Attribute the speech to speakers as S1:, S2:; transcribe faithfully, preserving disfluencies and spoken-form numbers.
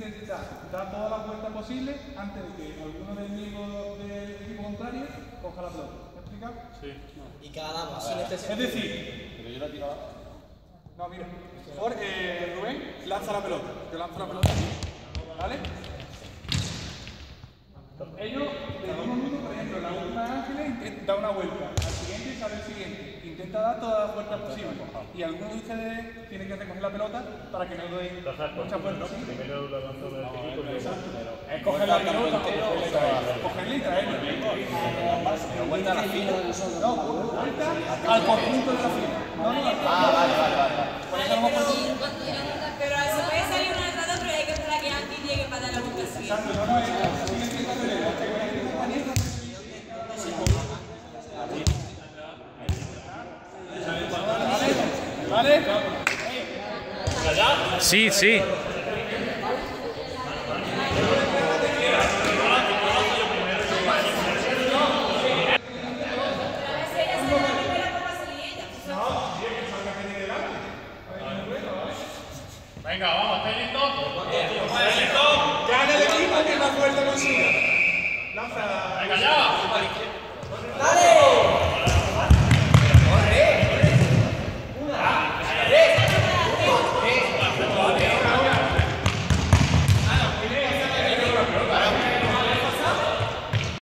S1: intentar dar todas las vueltas posibles antes de que alguno del equipo del equipo contrario coja la pelota. ¿Me he explicado?
S2: Sí.
S3: Y cada dama, así en este
S1: Es
S3: sentido.
S1: decir,
S4: Pero yo la he tirado.
S1: no, mira, por, eh, Rubén lanza la pelota. Yo lanzo la pelota aquí, ¿vale? Ellos, de un minuto, por ejemplo, la última Ángeles intenta- da una vuelta, al siguiente sale el siguiente, intenta dar todas las vueltas posibles. Y alguno de ustedes tiene que recoger la pelota para que no den muchas vueltas. ¿Sí?
S2: Primero lo lanzó el equipo y
S1: Es coger la pelota, cogerla y traerla.
S4: Pero vuelta a la fila.
S1: No, vuelta al conjunto de la fila. No, no,
S4: Ah, vale, vale, vale.
S1: por eso no hemos puesto.
S5: Pero se puede salir uno detrás de otro y hay que esperar a que Andy llegue para dar la vuelta siguiente.
S1: Exacto, no, no, es siguiente carrera. ¿Vale?
S6: Sí, sí.
S2: Venga, vamos, ¿estáis listos?
S1: Gana el equipo que más vuelta consiga. Lanza.
S2: Venga, ya.